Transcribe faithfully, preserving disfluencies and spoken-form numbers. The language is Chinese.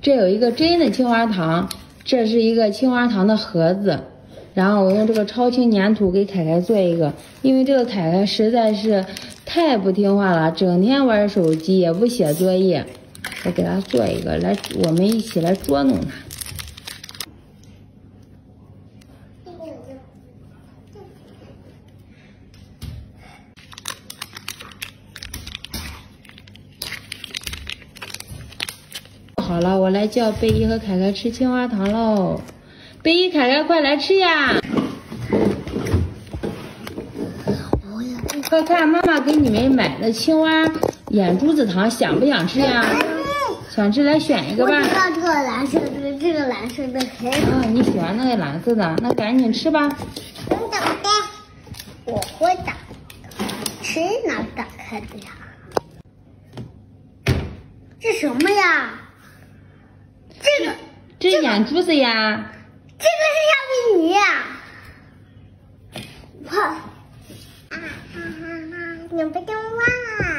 这有一个真的青花糖，这是一个青花糖的盒子。然后我用这个超轻粘土给凯凯做一个，因为这个凯凯实在是太不听话了，整天玩手机也不写作业。我给他做一个，来，我们一起来捉弄他。好了，我来叫贝依和凯凯吃青花糖喽。贝依、凯凯，快来吃呀！快看，妈妈给你们买的青蛙眼珠子糖，想不想吃呀？想吃来选一个吧。 我知道这个蓝色的，这个蓝色的很好。 啊，你喜欢那个蓝色的，那赶紧吃吧。 能打开？我会打，谁能打开的呀？这什么呀？这个这是眼珠子呀。 这个是橡皮泥呀。快！啊啊啊啊！你不听话。